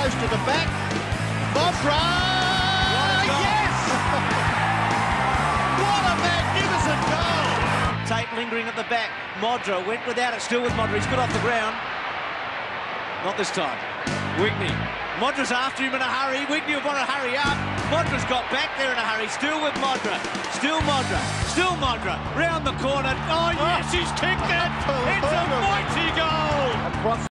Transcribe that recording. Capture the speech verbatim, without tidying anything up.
close to the back. Modra! Yes! What a magnificent goal! Tate lingering at the back. Modra went without it, still with Modra. He's good off the ground. Not this time. Wigney. Modra's after him in a hurry. Wigney will want to hurry up. Modra's got back there in a hurry. Still with Modra. Still Modra. Still Modra. Round the corner. Oh, yes, he's kicked it. It's a mighty goal. Across